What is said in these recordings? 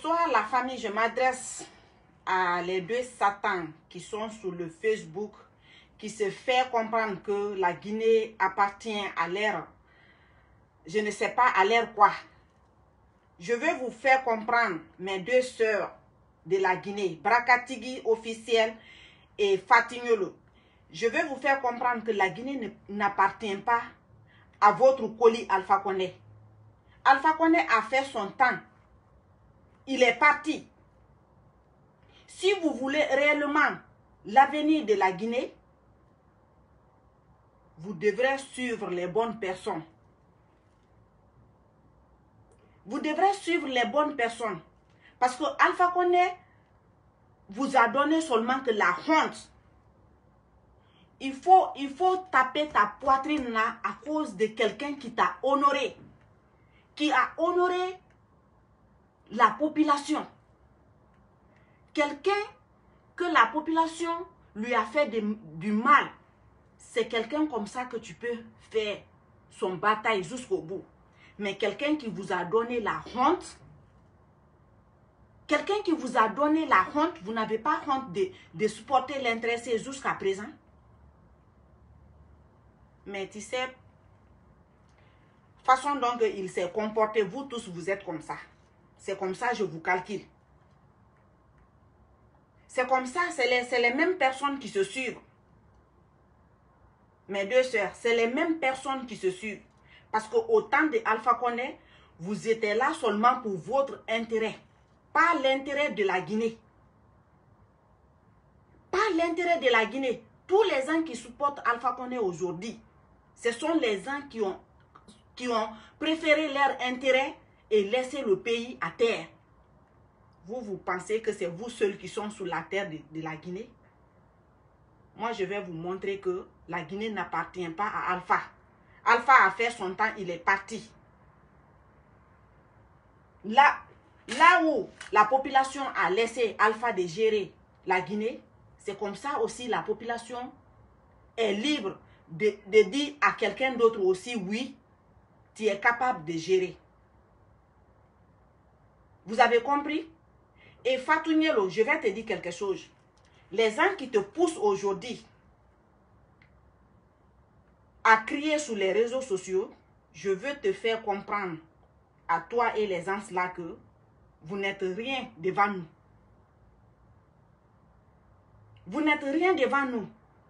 Bonsoir la famille, je m'adresse à les deux satans qui sont sur le Facebook, qui se fait comprendre que la Guinée appartient à l'ère, je ne sais pas à l'ère quoi. Je veux vous faire comprendre, mes deux sœurs de la Guinée, Brakatigi officiel et Fatignolo. Je veux vous faire comprendre que la Guinée n'appartient pas à votre colis Alpha Condé. Alpha Condé a fait son temps. Il est parti. Si vous voulez réellement l'avenir de la Guinée, vous devrez suivre les bonnes personnes. Vous devrez suivre les bonnes personnes. Parce que Alpha Condé vous a donné seulement que la honte. Il faut taper ta poitrine là à cause de quelqu'un qui t'a honoré. Qui a honoré la population. Quelqu'un que la population lui a fait du mal. C'est quelqu'un comme ça que tu peux faire son bataille jusqu'au bout. Mais quelqu'un qui vous a donné la honte, quelqu'un qui vous a donné la honte, vous n'avez pas honte de supporter l'intéressé jusqu'à présent. Mais tu sais, façon dont il s'est comporté, vous tous, vous êtes comme ça. C'est comme ça, je vous calcule. C'est comme ça, c'est les mêmes personnes qui se suivent. Mes deux sœurs, c'est les mêmes personnes qui se suivent. Parce qu'au temps de Alpha Condé, vous étiez là seulement pour votre intérêt. Pas l'intérêt de la Guinée. Pas l'intérêt de la Guinée. Tous les gens qui supportent Alpha Condé aujourd'hui, ce sont les gens qui ont préféré leur intérêt et laissé le pays à terre. Vous pensez que c'est vous seuls qui sont sur la terre de la Guinée? Moi, je vais vous montrer que la Guinée n'appartient pas à Alpha. Alpha a fait son temps, il est parti. Là où la population a laissé Alpha de gérer la Guinée, c'est comme ça aussi la population est libre de dire à quelqu'un d'autre aussi, oui, tu es capable de gérer. Vous avez compris? Et Fatou Nielo, je vais te dire quelque chose. Les gens qui te poussent aujourd'hui à crier sur les réseaux sociaux, je veux te faire comprendre à toi et les gens là que vous n'êtes rien devant nous. Vous n'êtes rien devant nous.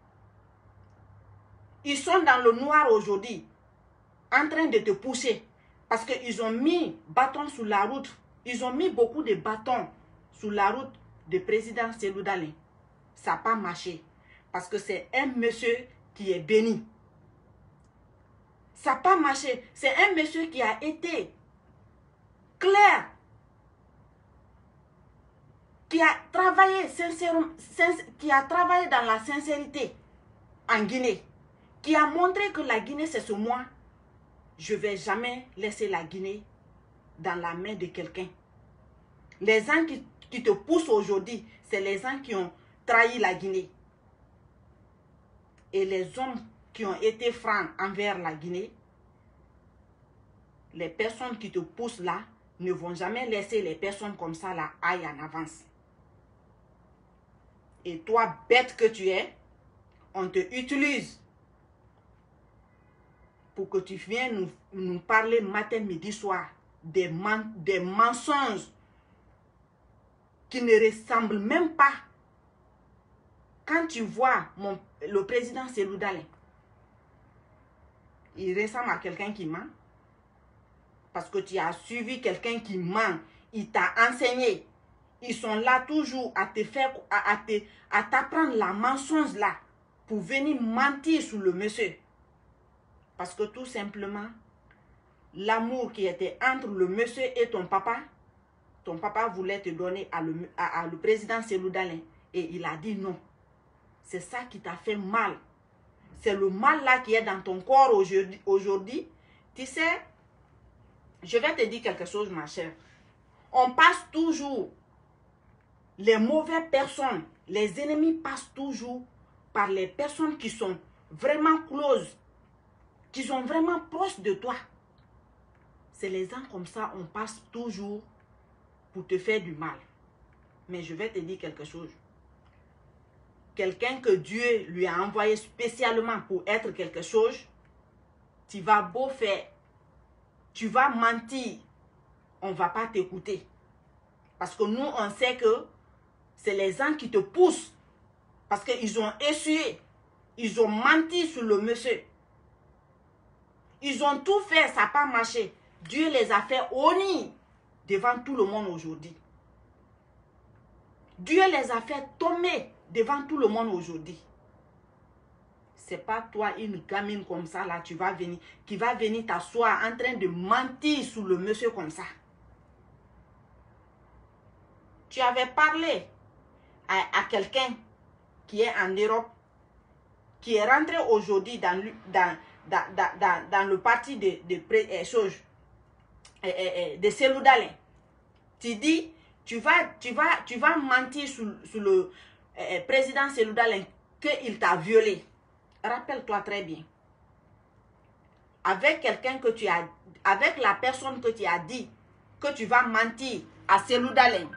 Ils sont dans le noir aujourd'hui, en train de te pousser, parce qu'ils ont mis bâton sur la route. Ils ont mis beaucoup de bâtons sur la route du président Cellou Dalein. Ça n'a pas marché, parce que c'est un monsieur qui est béni. Ça n'a pas marché. C'est un monsieur qui a été clair, qui a travaillé sincèrement, qui a travaillé dans la sincérité en Guinée, qui a montré que la Guinée c'est ce moi. Je ne vais jamais laisser la Guinée dans la main de quelqu'un. Les gens qui te poussent aujourd'hui, c'est les gens qui ont trahi la Guinée. Et les hommes qui ont été francs envers la Guinée, les personnes qui te poussent là, ne vont jamais laisser les personnes comme ça là aillent en avance. Et toi, bête que tu es, on te utilise pour que tu viennes nous parler matin, midi, soir des mensonges qui ne ressemblent même pas. Quand tu vois le président Cellou Dalein, il ressemble à quelqu'un qui ment. Parce que tu as suivi quelqu'un qui ment. Il t'a enseigné. Ils sont là toujours à te faire, à t'apprendre la mensonge là. Pour venir mentir sur le monsieur. Parce que tout simplement, l'amour qui était entre le monsieur et ton papa voulait te donner à le président Cellou Dalein. Et il a dit non. C'est ça qui t'a fait mal. C'est le mal là qui est dans ton corps aujourd'hui. Tu sais, je vais te dire quelque chose, ma chère. On passe toujours, les mauvaises personnes, les ennemis passent toujours par les personnes qui sont vraiment closes, qui sont vraiment proches de toi. C'est les gens comme ça, on passe toujours pour te faire du mal. Mais je vais te dire quelque chose. Quelqu'un que Dieu lui a envoyé spécialement pour être quelque chose, tu vas beau faire, tu vas mentir, on ne va pas t'écouter. Parce que nous, on sait que c'est les gens qui te poussent. Parce qu'ils ont essuyé, ils ont menti sur le monsieur. Ils ont tout fait, ça n'a pas marché. Dieu les a fait honnir devant tout le monde aujourd'hui. Dieu les a fait tomber devant tout le monde aujourd'hui. C'est pas toi, une gamine comme ça, là, qui va venir t'asseoir en train de mentir sur le monsieur comme ça. Tu avais parlé à quelqu'un qui est en Europe, qui est rentré aujourd'hui dans le parti de Cellou Dalein. Tu dis, tu vas mentir sur le président Cellou Dalein qu'il t'a violé. Rappelle-toi très bien. Avec quelqu'un que tu as, avec la personne que tu as dit que tu vas mentir à Cellou Dalein.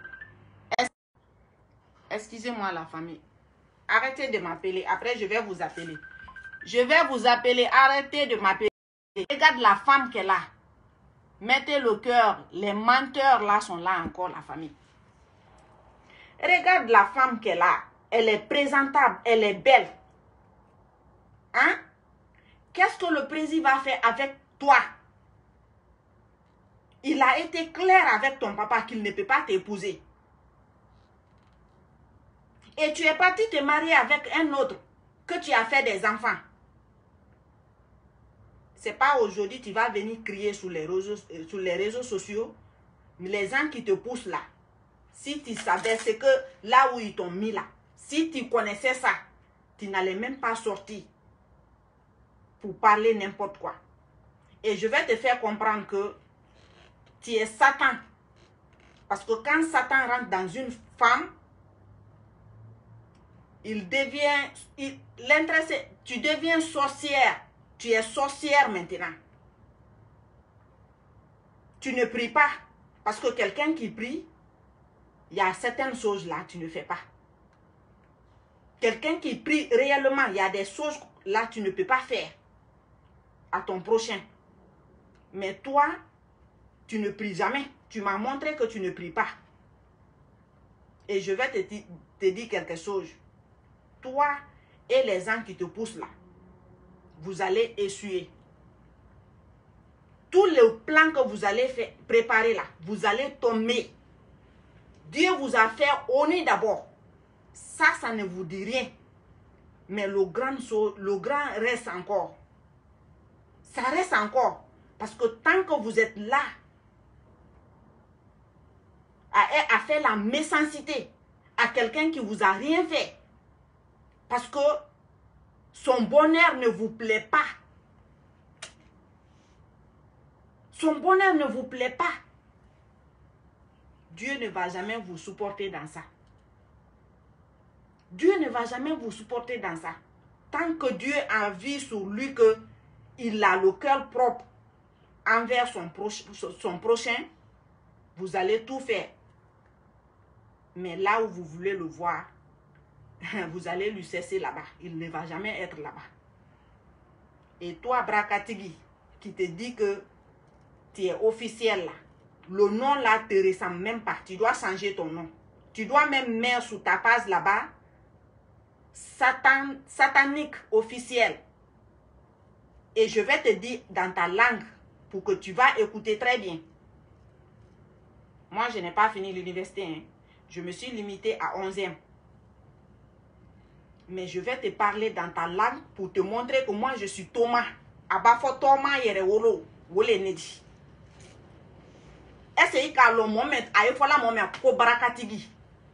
Excusez-moi la famille. Arrêtez de m'appeler. Après, je vais vous appeler. Je vais vous appeler. Arrêtez de m'appeler. Regarde la femme qu'elle a. Mettez le cœur. Les menteurs là sont là encore, la famille. Regarde la femme qu'elle a. Elle est présentable. Elle est belle. Hein? Qu'est-ce que le président va faire avec toi? Il a été clair avec ton papa qu'il ne peut pas t'épouser. Et tu es parti te marier avec un autre que tu as fait des enfants. C'est pas aujourd'hui tu vas venir crier sur les réseaux sociaux. Mais les gens qui te poussent là, si tu savais ce que là où ils t'ont mis là, si tu connaissais ça, tu n'allais même pas sortir pour parler n'importe quoi. Et je vais te faire comprendre que tu es Satan. Parce que quand Satan rentre dans une femme, tu deviens sorcière. Tu es sorcière maintenant. Tu ne pries pas. Parce que quelqu'un qui prie, il y a certaines choses là, tu ne fais pas. Quelqu'un qui prie réellement, il y a des choses là, tu ne peux pas faire à ton prochain. Mais toi, tu ne pries jamais. Tu m'as montré que tu ne pries pas. Et je vais te dire quelque chose. Toi et les gens qui te poussent là, vous allez essuyer. Tous les plans que vous allez préparer là, vous allez tomber. Dieu vous a fait honneur d'abord. Ça ne vous dit rien. Mais le grand reste encore. Ça reste encore. Parce que tant que vous êtes là, à faire la méchanceté à quelqu'un qui vous a rien fait, parce que son bonheur ne vous plaît pas. Son bonheur ne vous plaît pas. Dieu ne va jamais vous supporter dans ça. Dieu ne va jamais vous supporter dans ça. Tant que Dieu a vu sur lui qu'il a le cœur propre envers son prochain, vous allez tout faire. Mais là où vous voulez le voir, vous allez lui cesser là-bas. Il ne va jamais être là-bas. Et toi, Brakatigi, qui te dit que tu es officiel là, le nom là ne te ressemble même pas. Tu dois changer ton nom. Tu dois même mettre sous ta page là-bas, satanique officiel. Et je vais te dire dans ta langue, pour que tu vas écouter très bien. Moi, je n'ai pas fini l'université. Hein. Je me suis limitée à 11e. Mais je vais te parler dans ta langue pour te montrer que moi, je suis Thomas. Abafo Thomas Yerewolo. Wole Nedi. Est-ce que le moment, ayefola moment ko barakatigi.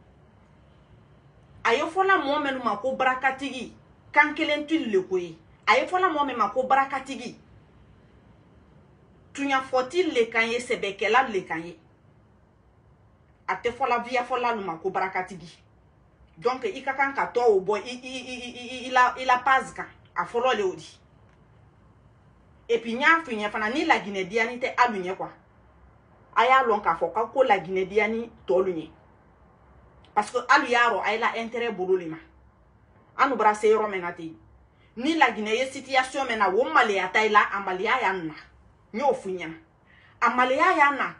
Ayefola moment ma ko barakatigi. Kankelen tu le koye. Ayefola moment ma ko barakatigi. Tunya fotil le kanye sebekela le kanye. Ate fola via fola luma ko barakatigi. Donc il kakan ka to o boy il a pas kan a folo le odi. Et puis nya funya fana ni la Guinée dianité alunye quoi. aya lon ka fo ka ko la Guinée diani tolunye parce que alu yaro ay la intérêt bololima anu brase yoro menati ni la Guinée ye situation mena wo malia taila amalia yanna nyo funya amalia yanna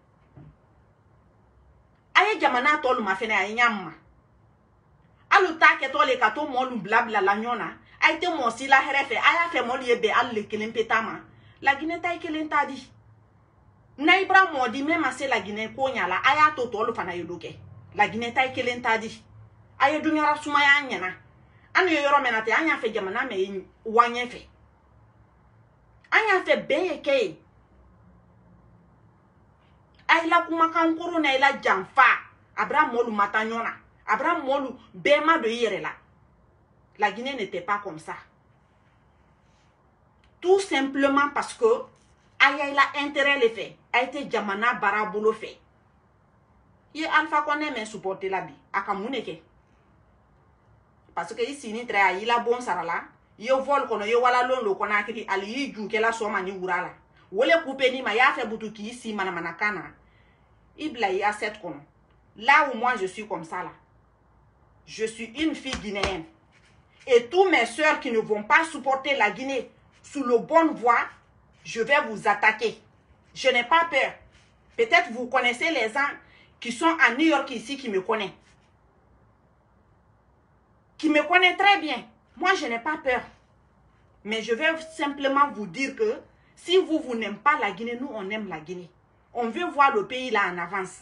aye jamana tolu ma fene ay nyamma alu take tole ka to molu blabla la nyona ay te mo si la herefe aya fe molu yebe alle kelen petama la Guinée tay kelen tadi na ibra modi même c'est la Guinée ko nyala aya to tolu fana yodoke la Guinée tay kelen tadi aye dunyara sumaya nyana anu yoro menate anya fe jamana me wanye fe anya fe beye ay la kuma kan kuru na ila jamfa abra molu matanyona abra molu bema de yere la Guinée n'était pas comme ça tout simplement parce que aya ila intérêt le fait a été jamana barabolo fait ye Alpha Condé mais supporter la bi akamuneke parce que ici ni très ila bon sarala yo vol kono yo wala londo kona kiti ali ju ke la soma ni wurala wole couper ni ma ya fait butuki ici mana kana ibla ya set kono là où moi je suis comme ça là je suis une fille guinéenne et tous mes sœurs qui ne vont pas supporter la Guinée sous le bonne voie je vais vous attaquer je n'ai pas peur peut-être vous connaissez les gens qui sont à New York ici qui me connaissent très bien. Moi, je n'ai pas peur. Mais je vais simplement vous dire que si vous n'aimez pas la Guinée, nous, on aime la Guinée. On veut voir le pays là en avance.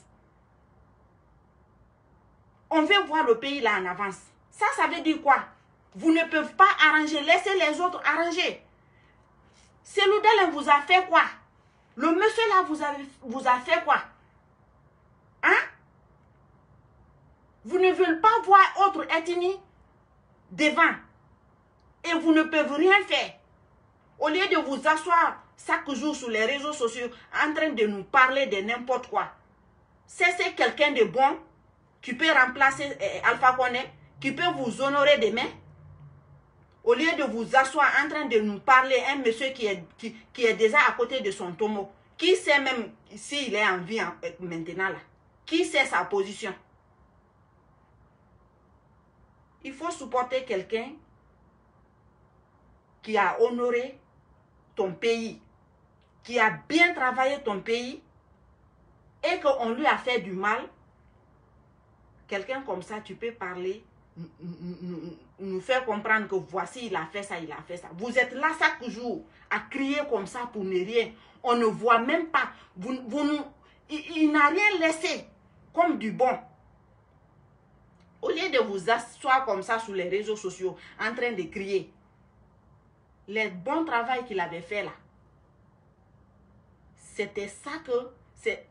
On veut voir le pays là en avance. Ça veut dire quoi? Vous ne pouvez pas arranger. Laissez les autres arranger. Seloudel vous a fait quoi? Le monsieur là vous a fait quoi? Hein? Vous ne voulez pas voir autre ethnie devant et vous ne pouvez rien faire au lieu de vous asseoir chaque jour sur les réseaux sociaux en train de nous parler de n'importe quoi. C'est quelqu'un de bon qui peut remplacer Alpha Condé, qui peut vous honorer demain au lieu de vous asseoir en train de nous parler un monsieur qui est déjà à côté de son tombeau, qui sait même s'il est en vie maintenant là, qui sait sa position. Il faut supporter quelqu'un qui a honoré ton pays, qui a bien travaillé ton pays et qu'on lui a fait du mal. Quelqu'un comme ça, tu peux parler, nous faire comprendre que voici, il a fait ça, il a fait ça. Vous êtes là chaque jour à crier comme ça pour ne rien. On ne voit même pas. Il n'a rien laissé comme du bon. Au lieu de vous asseoir comme ça sur les réseaux sociaux, en train de crier, le bon travail qu'il avait fait là, c'était ça que, c'est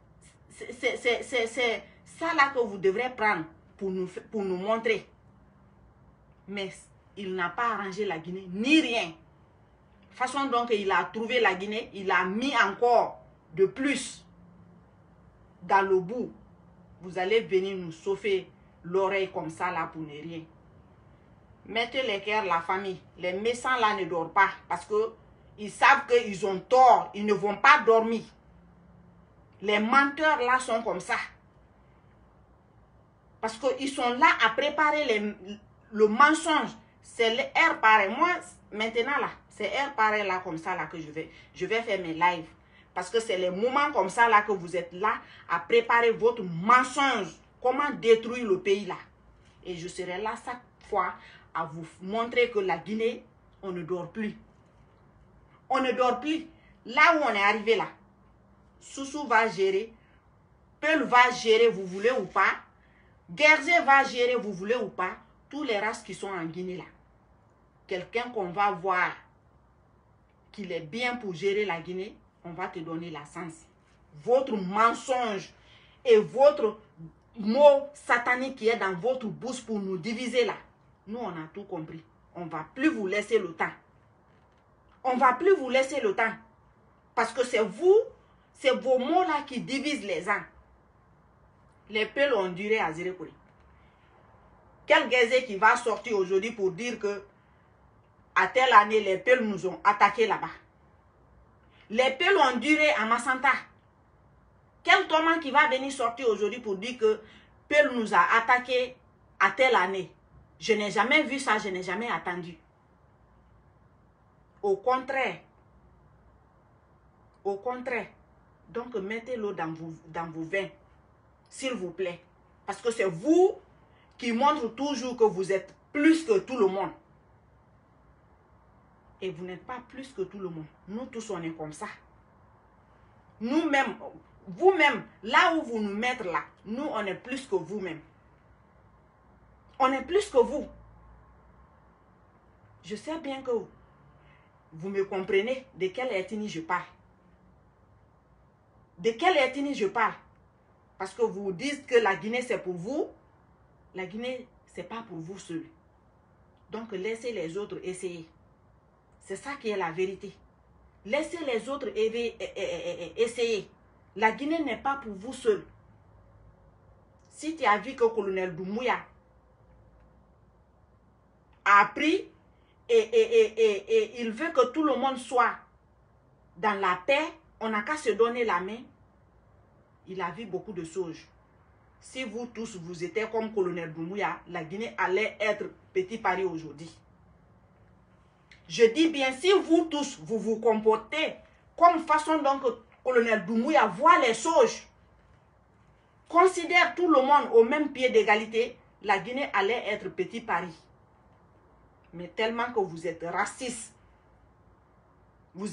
ça là que vous devrez prendre pour nous montrer. Mais il n'a pas arrangé la Guinée, ni rien. De façon donc il a trouvé la Guinée, il a mis encore de plus dans le bout. Vous allez venir nous sauver l'oreille comme ça là pour ne rien. Mettez les cœurs, la famille. Les méchants là ne dorment pas parce que ils savent qu'ils ont tort. Ils ne vont pas dormir. Les menteurs là sont comme ça. Parce qu'ils sont là à préparer le mensonge. C'est l'air pareil. Moi, maintenant là, c'est air pareil là comme ça là que je vais faire mes lives. Parce que c'est les moments comme ça là que vous êtes là à préparer votre mensonge. Comment détruire le pays là. Et je serai là chaque fois à vous montrer que la Guinée, on ne dort plus. On ne dort plus. Là où on est arrivé là, Soussou va gérer, Peul va gérer, vous voulez ou pas, Guerger va gérer, vous voulez ou pas, tous les races qui sont en Guinée là. Quelqu'un qu'on va voir qu'il est bien pour gérer la Guinée, on va te donner la chance. Votre mensonge et votre mot satanique qui est dans votre bouche pour nous diviser là, nous on a tout compris. On ne va plus vous laisser le temps. On ne va plus vous laisser le temps. Parce que c'est vous, c'est vos mots là qui divisent les gens. Les peuples ont duré à Zérékouri. Quel Guerger qui va sortir aujourd'hui pour dire que à telle année, les peuples nous ont attaqués là-bas. Les peuples ont duré à Massanta. Quel Thomas qui va venir sortir aujourd'hui pour dire que Peul nous a attaqué à telle année? Je n'ai jamais vu ça, je n'ai jamais attendu. Au contraire. Au contraire. Donc, mettez l'eau dans vos vins, s'il vous plaît. Parce que c'est vous qui montrez toujours que vous êtes plus que tout le monde. Et vous n'êtes pas plus que tout le monde. Nous tous, on est comme ça. Nous-mêmes, vous-même, là où vous nous mettez là, nous, on est plus que vous-même. On est plus que vous. Je sais bien que vous me comprenez de quelle ethnie je parle. De quelle ethnie je parle? Parce que vous dites que la Guinée, c'est pour vous. La Guinée, ce n'est pas pour vous seul. Donc, laissez les autres essayer. C'est ça qui est la vérité. Laissez les autres essayer. La Guinée n'est pas pour vous seul. Si tu as vu que le colonel Doumbouya a appris et il veut que tout le monde soit dans la paix, on n'a qu'à se donner la main. Il a vu beaucoup de choses. Si vous tous, vous étiez comme colonel Doumbouya, la Guinée allait être Petit Paris aujourd'hui. Je dis bien, si vous tous, vous vous comportez comme façon dont le colonel Doumbouya voit les choses, considère tout le monde au même pied d'égalité, la Guinée allait être Petit Paris. Mais tellement que vous êtes raciste, vous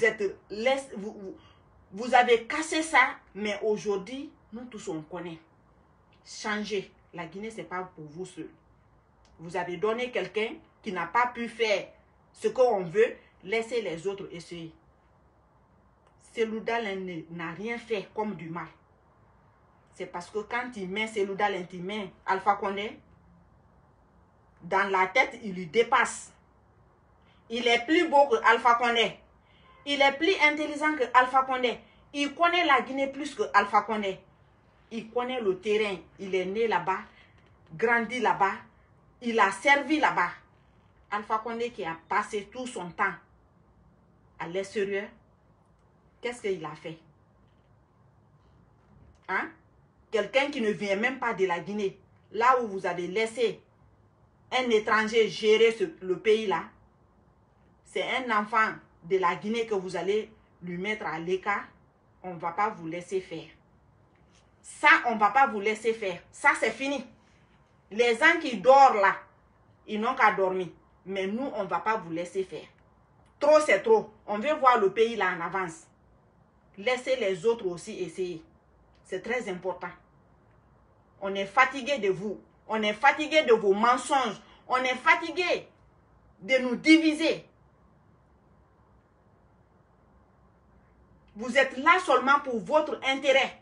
avez cassé ça, mais aujourd'hui, nous tous on connaît. Changez. La Guinée, ce n'est pas pour vous seul. Vous avez donné quelqu'un qui n'a pas pu faire ce qu'on veut, laissez les autres essayer. Selouda n'a rien fait comme du mal. C'est parce que quand il met Selouda l'intimé, Alpha Condé, dans la tête, il lui dépasse. Il est plus beau que Alpha Condé. Il est plus intelligent que Alpha Condé. Il connaît la Guinée plus que Alpha Condé. Il connaît le terrain. Il est né là-bas, grandi là-bas. Il a servi là-bas. Alpha Condé qui a passé tout son temps à l'extérieur, qu'est-ce qu'il a fait? Hein? Quelqu'un qui ne vient même pas de la Guinée, là où vous avez laissé un étranger gérer le pays-là, c'est un enfant de la Guinée que vous allez lui mettre à l'écart. On ne va pas vous laisser faire. Ça, on ne va pas vous laisser faire. Ça, c'est fini. Les gens qui dorment là, ils n'ont qu'à dormir. Mais nous, on ne va pas vous laisser faire. Trop, c'est trop. On veut voir le pays là en avance. Laissez les autres aussi essayer. C'est très important. On est fatigué de vous. On est fatigué de vos mensonges. On est fatigué de nous diviser. Vous êtes là seulement pour votre intérêt.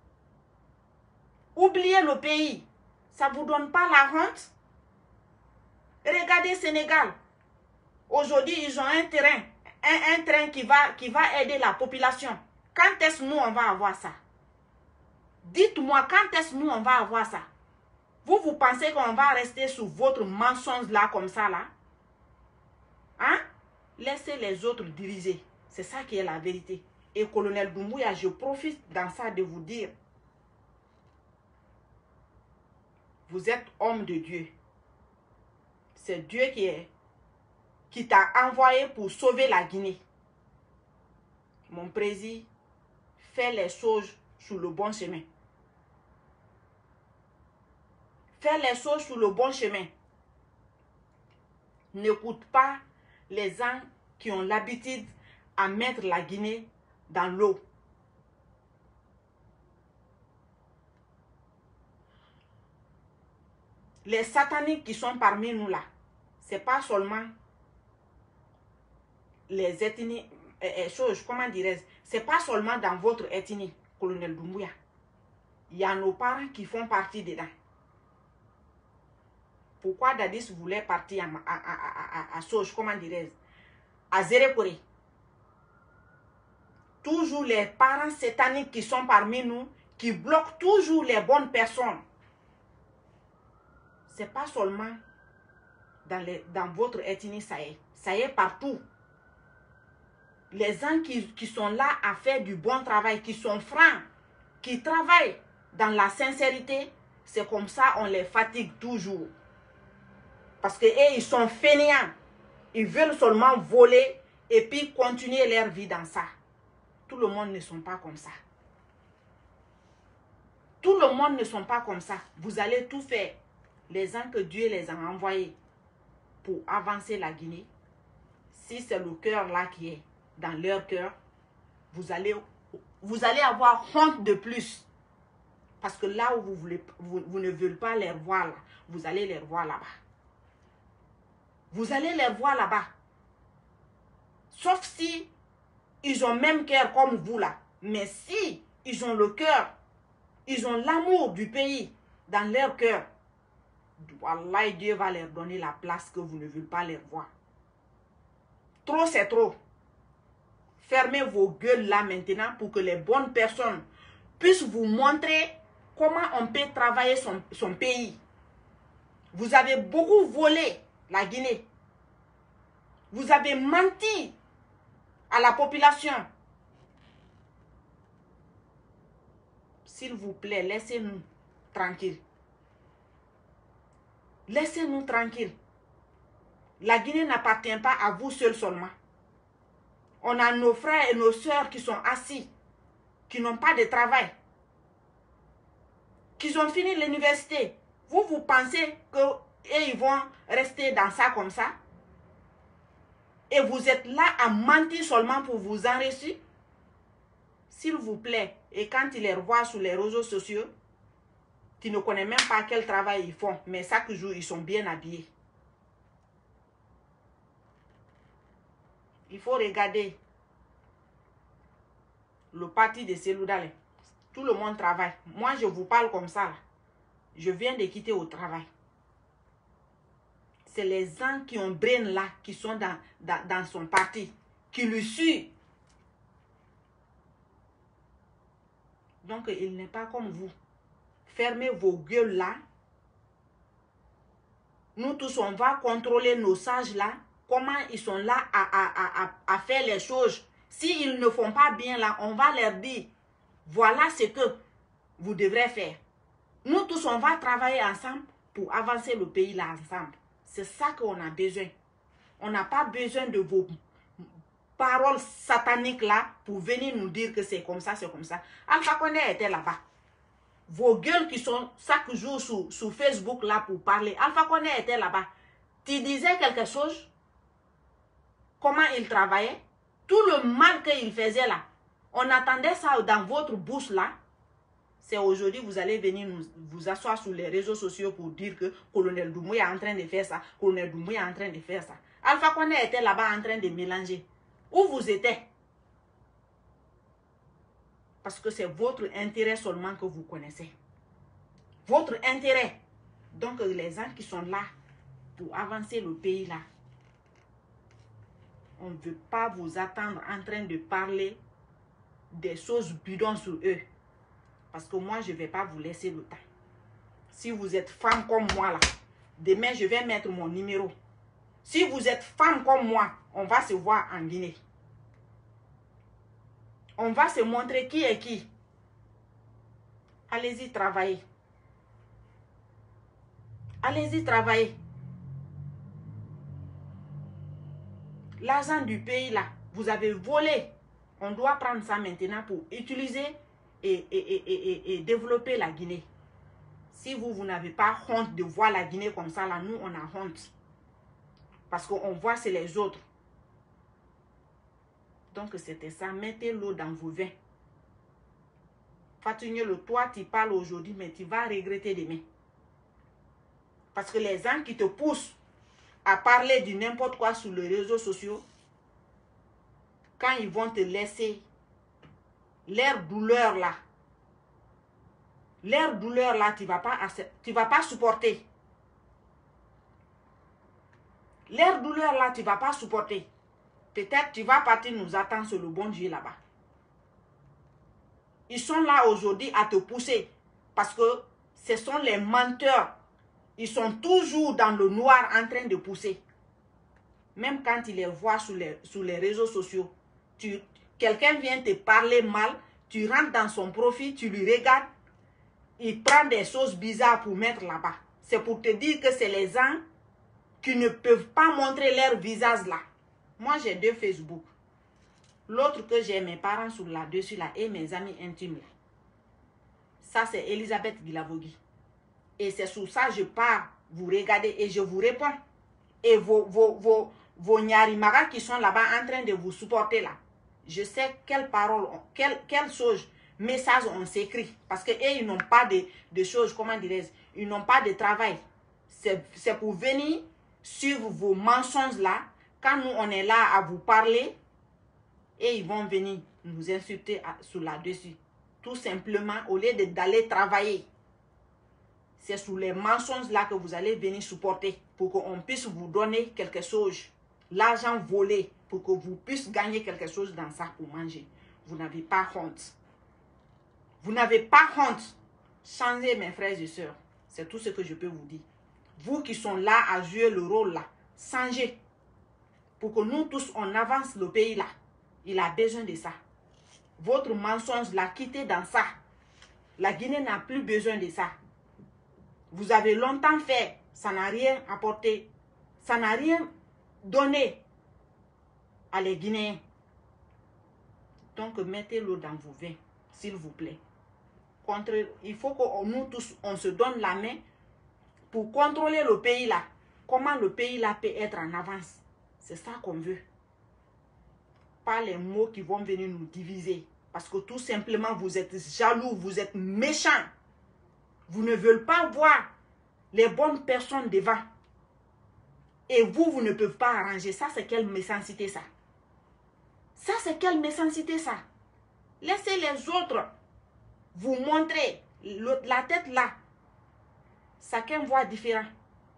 Oubliez le pays. Ça ne vous donne pas la honte? Regardez Sénégal. Aujourd'hui, ils ont un train. Un train qui va aider la population. Quand est-ce que nous, on va avoir ça? Dites-moi, quand est-ce que nous, on va avoir ça? Vous pensez qu'on va rester sous votre mensonge là, comme ça, là? Hein? Laissez les autres diriger. C'est ça qui est la vérité. Et colonel Doumbouya, je profite dans ça de vous dire, vous êtes homme de Dieu. C'est Dieu qui t'a envoyé pour sauver la Guinée. Mon président, fais les choses sur le bon chemin. Fais les choses sur le bon chemin. N'écoute pas les gens qui ont l'habitude à mettre la Guinée dans l'eau. Les sataniques qui sont parmi nous là, c'est pas seulement les ethnies, comment dirais-je, c'est pas seulement dans votre ethnie, colonel Doumbouya. Il y a nos parents qui font partie dedans. Pourquoi Dadis voulait partir à Soj, comment dirais-je, à Zérékoré? Toujours les parents sataniques qui sont parmi nous, qui bloquent toujours les bonnes personnes. C'est pas seulement dans votre ethnie, ça y est partout. Les gens qui sont là à faire du bon travail, qui sont francs, qui travaillent dans la sincérité, c'est comme ça on les fatigue toujours. Parce que ils sont fainéants. Ils veulent seulement voler et puis continuer leur vie dans ça. Tout le monde ne sont pas comme ça. Tout le monde ne sont pas comme ça. Vous allez tout faire. Les gens que Dieu les a envoyés pour avancer la Guinée, si c'est le cœur là qui est dans leur cœur, vous allez avoir honte de plus. Parce que là où vous ne voulez pas les voir là, vous allez les voir là-bas. Vous allez les voir là-bas. Sauf si ils ont même cœur comme vous là. Mais si ils ont le cœur, ils ont l'amour du pays dans leur cœur, Wallah, Dieu va leur donner la place que vous ne voulez pas les voir. Trop, c'est trop. Fermez vos gueules là maintenant pour que les bonnes personnes puissent vous montrer comment on peut travailler son pays. Vous avez beaucoup volé la Guinée. Vous avez menti à la population. S'il vous plaît, laissez-nous tranquilles. Laissez-nous tranquilles. La Guinée n'appartient pas à vous seuls seulement. On a nos frères et nos sœurs qui sont assis, qui n'ont pas de travail, qui ont fini l'université. Vous pensez qu'ils vont rester dans ça comme ça? Et vous êtes là à mentir seulement pour vous enrichir? S'il vous plaît, et quand tu les revois sur les réseaux sociaux, tu ne connais même pas quel travail ils font, mais chaque jour, ils sont bien habillés. Il faut regarder le parti de Seloudale. Tout le monde travaille. Moi, je vous parle comme ça. Là. Je viens de quitter au travail. C'est les gens qui ont brain là, qui sont dans son parti, qui le suivent. Donc, il n'est pas comme vous. Fermez vos gueules là. Nous tous, on va contrôler nos sages là. Comment ils sont là à faire les choses. S'ils ne font pas bien là, on va leur dire, voilà ce que vous devrez faire. Nous tous, on va travailler ensemble pour avancer le pays là ensemble. C'est ça qu'on a besoin. On n'a pas besoin de vos paroles sataniques là pour venir nous dire que c'est comme ça, c'est comme ça. Alpha Condé était là-bas. Vos gueules qui sont chaque jour sur Facebook là pour parler. Alpha Condé était là-bas. Tu disais quelque chose? Comment il travaillait? Tout le mal qu'il faisait là. On attendait ça dans votre bouche là. C'est aujourd'hui vous allez venir vous asseoir sur les réseaux sociaux pour dire que Colonel Doumbouya est en train de faire ça. Colonel Doumbouya est en train de faire ça. Alpha Condé était là-bas en train de mélanger. Où vous étiez? Parce que c'est votre intérêt seulement que vous connaissez. Votre intérêt. Donc les gens qui sont là pour avancer le pays là, on ne veut pas vous attendre en train de parler des choses bidons sur eux. Parce que moi, je ne vais pas vous laisser le temps. Si vous êtes femme comme moi là, demain je vais mettre mon numéro. Si vous êtes femme comme moi, on va se voir en Guinée. On va se montrer qui est qui. Allez-y travailler. Allez-y travailler. L'argent du pays là, vous avez volé. On doit prendre ça maintenant pour utiliser et développer la Guinée. Si vous n'avez pas honte de voir la Guinée comme ça, là, nous, on a honte. Parce qu'on voit c'est les autres. Donc, c'était ça. Mettez l'eau dans vos vins. Fatugneux, toi, tu parles aujourd'hui, mais tu vas regretter demain. Parce que les gens qui te poussent à parler de n'importe quoi sur les réseaux sociaux, quand ils vont te laisser leur douleur là, tu ne vas pas supporter. Leur douleur là, tu ne vas pas supporter. Peut-être tu vas partir nous attendre sur le bon Dieu là-bas. Ils sont là aujourd'hui à te pousser parce que ce sont les menteurs. Ils sont toujours dans le noir en train de pousser. Même quand tu les vois sur les réseaux sociaux, quelqu'un vient te parler mal, Tu rentres dans son profil, tu lui regardes. Il prend des choses bizarres pour mettre là-bas. C'est pour te dire que c'est les gens qui ne peuvent pas montrer leur visage là. Moi, j'ai 2 Facebook. L'autre que j'ai mes parents sur là-dessus là et mes amis intimes là. Ça, c'est Elisabeth Guilavogui. Et c'est sur ça que je pars vous regarder et je vous réponds. Et vos Nyarimaga qui sont là-bas en train de vous supporter là. Je sais quelles paroles, quelles choses, messages on s'écrit. Parce qu'eux, ils n'ont pas de choses, comment dirais-je, ils n'ont pas de travail. C'est pour venir suivre vos mensonges là. Quand nous, on est là à vous parler, et ils vont venir nous insulter sur là-dessus. Tout simplement, au lieu d'aller travailler. C'est sous les mensonges là que vous allez venir supporter pour qu'on puisse vous donner quelque chose. L'argent volé pour que vous puissiez gagner quelque chose dans ça pour manger. Vous n'avez pas honte. Vous n'avez pas honte. Changez mes frères et sœurs. C'est tout ce que je peux vous dire. Vous qui sont là à jouer le rôle là, changez. Pour que nous tous, on avance le pays là. Il a besoin de ça. Votre mensonge l'a quitté dans ça. La Guinée n'a plus besoin de ça. Vous avez longtemps fait, ça n'a rien apporté, ça n'a rien donné à les Guinéens. Donc, mettez l'eau dans vos vins, s'il vous plaît. Il faut que nous tous, on se donne la main pour contrôler le pays là. Comment le pays là peut être en avance. C'est ça qu'on veut. Pas les mots qui vont venir nous diviser. Parce que tout simplement, vous êtes jaloux, vous êtes méchants. Vous ne voulez pas voir les bonnes personnes devant. Et vous ne pouvez pas arranger. Ça, c'est quelle méchanceté, ça? Ça, c'est quelle méchanceté, ça? Laissez les autres vous montrer la tête là. Chacun voit différent.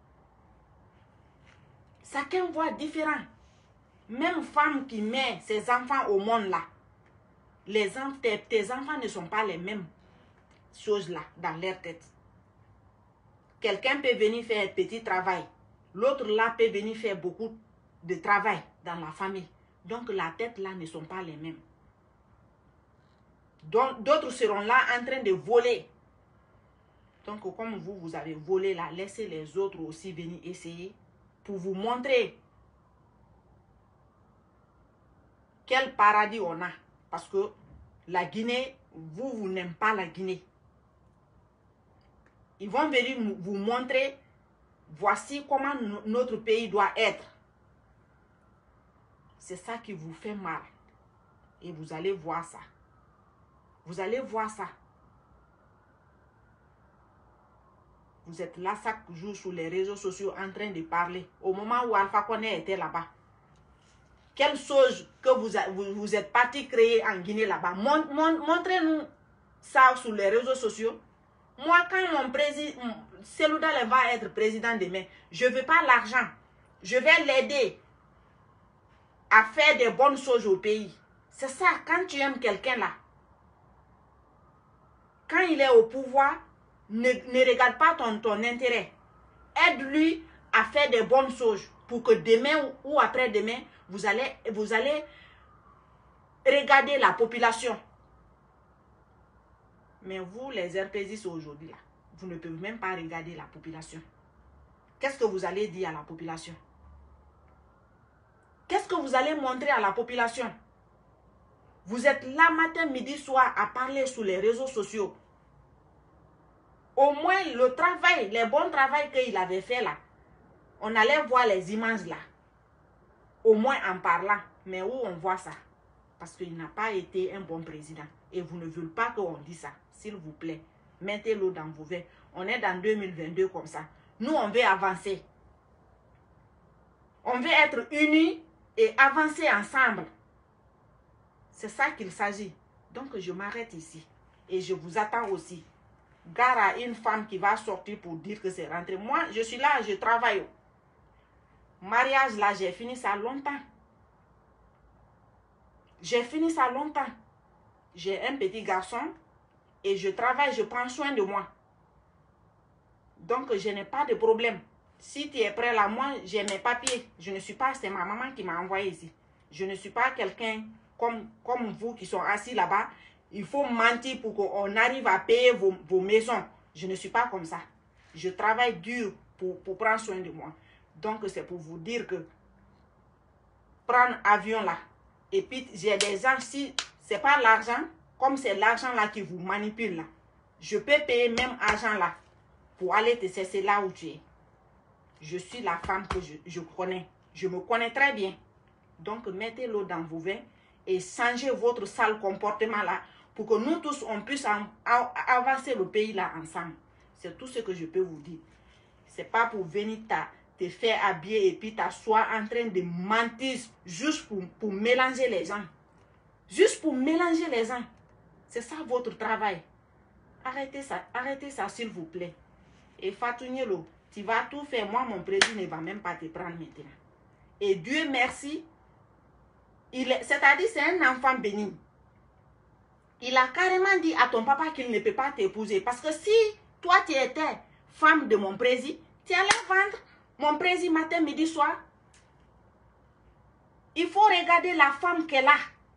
Chacun voit différent. Même femme qui met ses enfants au monde là. Tes enfants ne sont pas les mêmes choses là dans leur tête. Quelqu'un peut venir faire un petit travail. L'autre là peut venir faire beaucoup de travail dans la famille. Donc la tête là ne sont pas les mêmes. Donc d'autres seront là en train de voler. Donc comme vous avez volé là, laissez les autres aussi venir essayer pour vous montrer quel paradis on a. Parce que la Guinée, vous n'aimez pas la Guinée. Ils vont venir vous montrer, voici comment notre pays doit être. C'est ça qui vous fait mal. Et vous allez voir ça. Vous allez voir ça. Vous êtes là chaque jour sur les réseaux sociaux en train de parler. Au moment où Alpha Condé était là-bas. Quelle chose que vous êtes parti créer en Guinée là-bas. Montrez-nous ça sur les réseaux sociaux. Moi, quand mon président, Selouda va être président demain, je ne veux pas l'argent. Je vais l'aider à faire des bonnes choses au pays. C'est ça, quand tu aimes quelqu'un là, quand il est au pouvoir, ne regarde pas ton intérêt. Aide-lui à faire des bonnes choses pour que demain ou après-demain, vous allez regarder la population. Mais vous, les RPZ aujourd'hui, là, vous ne pouvez même pas regarder la population. Qu'est-ce que vous allez dire à la population? Qu'est-ce que vous allez montrer à la population? Vous êtes là matin, midi, soir à parler sur les réseaux sociaux. Au moins, le travail, les bons travail qu'il avait fait là, on allait voir les images là. Au moins en parlant. Mais où on voit ça? Parce qu'il n'a pas été un bon président. Et vous ne voulez pas qu'on dise ça. S'il vous plaît, mettez l'eau dans vos verres. On est dans 2022 comme ça. Nous, on veut avancer. On veut être unis et avancer ensemble. C'est ça qu'il s'agit. Donc, je m'arrête ici. Et je vous attends aussi. Gare à une femme qui va sortir pour dire que c'est rentré. Moi, je suis là, je travaille. Mariage, là, j'ai fini ça longtemps. J'ai fini ça longtemps. J'ai un petit garçon et je travaille, je prends soin de moi. Donc, je n'ai pas de problème. Si tu es prêt là, moi, j'ai mes papiers. Je ne suis pas, c'est ma maman qui m'a envoyé ici. Je ne suis pas quelqu'un comme vous qui sont assis là-bas il faut mentir pour qu'on arrive à payer vos maisons. Je ne suis pas comme ça. Je travaille dur pour prendre soin de moi. Donc, c'est pour vous dire que prendre avion là. Et puis, j'ai des gens, si c'est pas l'argent, comme c'est l'argent là qui vous manipule là, je peux payer même argent là pour aller te cesser là où tu es. Je suis la femme que je connais. Je me connais très bien. Donc, mettez l'eau dans vos vins et changez votre sale comportement là pour que nous tous, on puisse avancer le pays là ensemble. C'est tout ce que je peux vous dire. C'est pas pour venir te faire habiller et puis t'asseoir en train de mentir juste pour mélanger les gens. Juste pour mélanger les gens. C'est ça votre travail. Arrêtez ça s'il vous plaît. Et Fatou Nielo, tu vas tout faire. Moi, mon président ne va même pas te prendre maintenant. Et Dieu merci, c'est-à-dire c'est un enfant béni. Il a carrément dit à ton papa qu'il ne peut pas t'épouser. Parce que si toi, tu étais femme de mon président, tu allais vendre mon président matin, midi, soir. Il faut regarder la femme qu'elle a.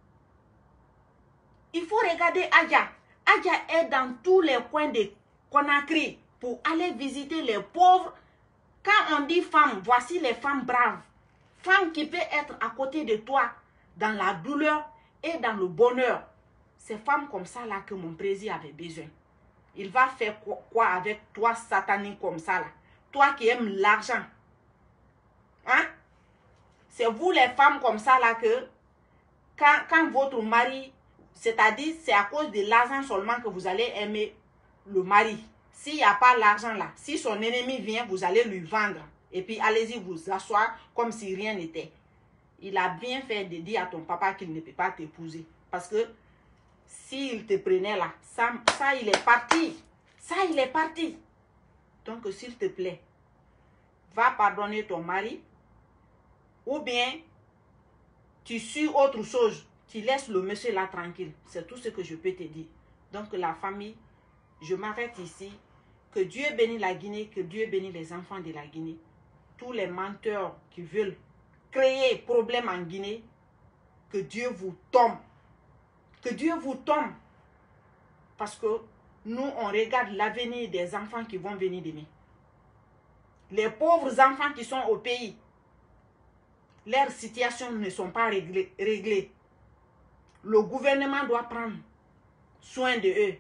Il faut regarder Adja. Adja est dans tous les coins de Conakry pour aller visiter les pauvres. Quand on dit femme, voici les femmes braves. Femmes qui peuvent être à côté de toi dans la douleur et dans le bonheur. C'est femmes comme ça là que mon président avait besoin. Il va faire quoi avec toi satanique comme ça là? Toi qui aimes l'argent. Hein? C'est vous les femmes comme ça là que quand votre mari, c'est-à-dire c'est à cause de l'argent seulement que vous allez aimer le mari. S'il n'y a pas l'argent là, si son ennemi vient, vous allez lui vendre. Et puis allez-y vous asseoir comme si rien n'était. Il a bien fait de dire à ton papa qu'il ne peut pas t'épouser. Parce que s'il te prenait là, ça il est parti. Ça il est parti. Donc s'il te plaît, va pardonner ton mari. Ou bien tu suis autre chose. Tu laisses le monsieur là tranquille. C'est tout ce que je peux te dire. Donc la famille, je m'arrête ici. Que Dieu bénisse la Guinée, que Dieu bénisse les enfants de la Guinée. Tous les menteurs qui veulent créer problème en Guinée, que Dieu vous tombe. Que Dieu vous tombe. Parce que nous, on regarde l'avenir des enfants qui vont venir demain. Les pauvres enfants qui sont au pays, leurs situations ne sont pas réglées. Le gouvernement doit prendre soin de eux.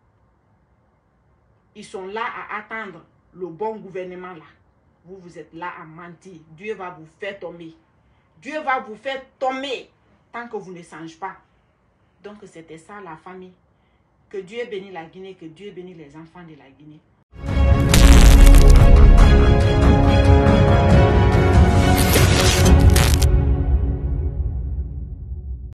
Ils sont là à attendre le bon gouvernement là. Vous êtes là à mentir. Dieu va vous faire tomber. Dieu va vous faire tomber tant que vous ne changez pas. Donc c'était ça la famille. Que Dieu bénisse la Guinée, que Dieu bénisse les enfants de la Guinée.